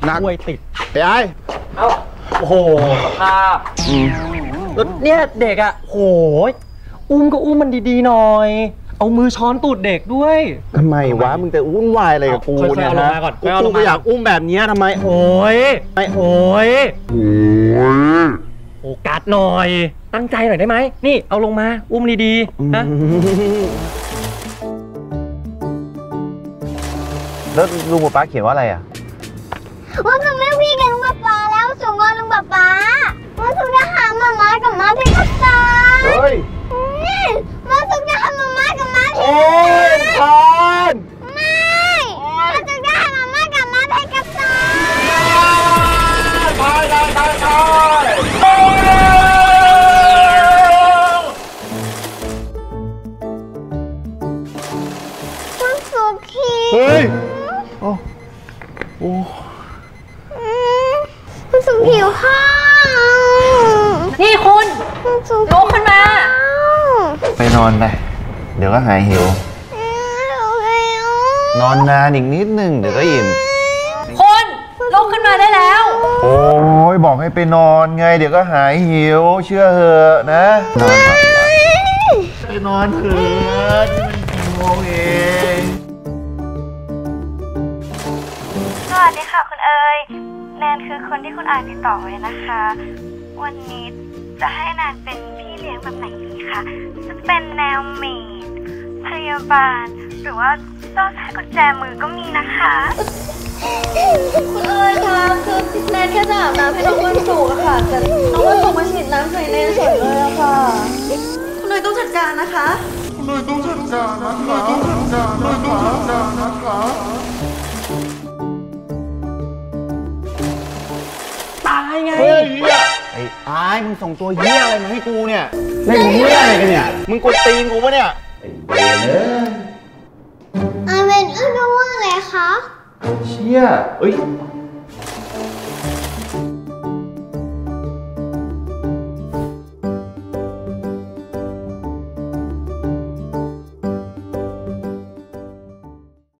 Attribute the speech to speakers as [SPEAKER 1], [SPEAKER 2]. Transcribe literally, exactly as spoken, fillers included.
[SPEAKER 1] นัก
[SPEAKER 2] ป่วยติด
[SPEAKER 1] ไอ้ไอ้
[SPEAKER 2] เอ้าโอ้โหสภาพแล้วเนี่ยเด็กอ่ะโหยอุ้มก็อุ้มมันดีๆหน่อยเอามือช้อนตูดเด็กด้วย
[SPEAKER 1] ทำไมวะมึงจะวุ่นวายอะไรกับกูเนี่ยฮะกูก็อยากอุ้มแบบนี้ทำไม
[SPEAKER 2] โอ้ยไม่โอ้ยโอ้ยโอ้กัดหน่อยตั้งใจหน่อยได้ไหมนี่เอาลงมาอุ้มดีๆนะ
[SPEAKER 1] แล้วลุงป๊าเขียนว่าอะไรอ่ะ
[SPEAKER 3] ว่าสุไม่พี่กับลุงป๊าแล้วสุงอนลุงป๊าว่าสุจะหามาม่ากับม้าเพกับตาเฮ้ยว่าสุจะหามาม่ากับม้าเพกับตาโอ้ยพานไม่ว่าสุจะหามาม่ากับม้าเพกับตา
[SPEAKER 1] ตายตายตายตาย
[SPEAKER 3] ว่าสุขี
[SPEAKER 1] เฮ้ยโอ้โอ้
[SPEAKER 3] ว่าสุหิวข้าว
[SPEAKER 4] นี่คุณลุกขึ้นมา
[SPEAKER 1] ไปนอนไปเดี๋ยวก็หายหิว นอนนานอีกนิดนึงเดี๋ยวก็อิ่ม
[SPEAKER 4] คุณลุกขึ้นมาได้แล้ว
[SPEAKER 1] โอ้ยบอกให้ไปนอนไงเดี๋ยวก็หายหิวเชื่อเหอะนะนอนไปนอนเถอะที่มันกี่โมงเอง
[SPEAKER 5] สวัสดีค่ะคุณเอ๋ยแนนคือคนที่คุณอายติดต่อไว้นะคะวันนี้จะให้แนนเป็นพี่เลี้ยงแบบไหนดีคะจะเป็นแนวเมดพยาบาลหรือว่าเจ้าชายกุญแจมือก็มีนะคะ
[SPEAKER 4] คุณเอ๋ยคะคือแนนแค่จะอาบน้ำให้น้องวันศุกร์ค่ะแต่น้องวันศุกร์มาฉีดน้ำใส่แนนสดเลยอะค่ะคุณเอ๋ยต้องจัดการนะคะ
[SPEAKER 1] คุณเอ๋ยต้องจัดการนะคะคุณเอ๋ยต้องจัดการนะคะ
[SPEAKER 2] ตายไง
[SPEAKER 1] เฮ้ยไอ้อายมึงส่งตัวเหี้ยอะไรมาให้กูเนี่ยเล่นเหี้ยอะไรกันเนี่ยมึงกดตีนกูปะเนี่ยไอ้เบนเอ้ย
[SPEAKER 3] อาเวนเอ้ยแปลว่าอะไรคะ
[SPEAKER 1] เชี่ยเอ้ย